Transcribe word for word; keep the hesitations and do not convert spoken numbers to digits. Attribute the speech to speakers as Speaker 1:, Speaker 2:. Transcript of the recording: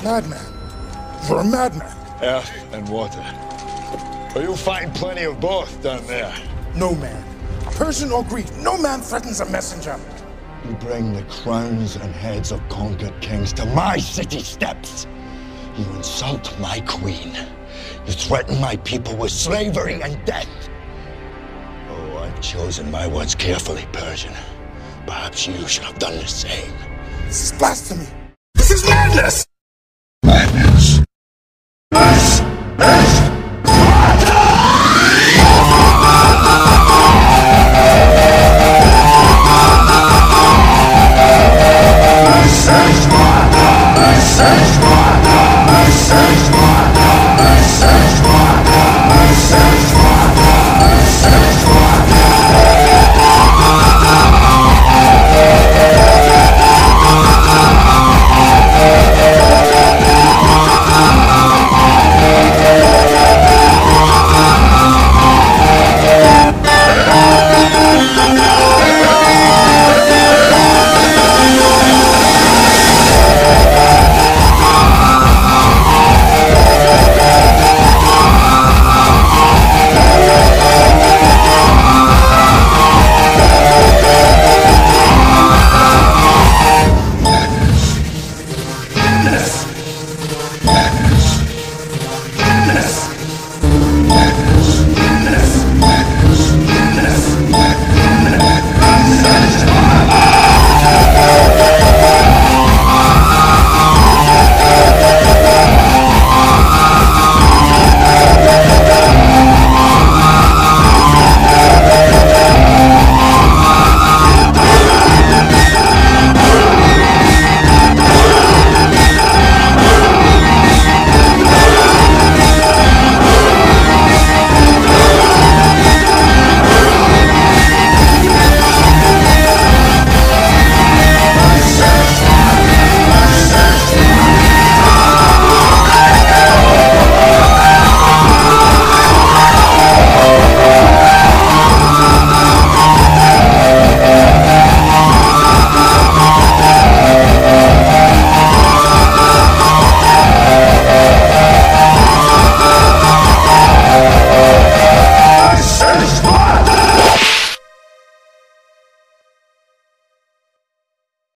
Speaker 1: Madman. You're a madman.
Speaker 2: Earth and water. But you'll find plenty of both down there.
Speaker 1: No man, Persian or Greek, no man threatens a messenger.
Speaker 2: You bring the crowns and heads of conquered kings to my city steps. You insult my queen. You threaten my people with slavery and death. Oh, I've chosen my words carefully, Persian. Perhaps you should have done the same.
Speaker 1: This is blasphemy. This is madness!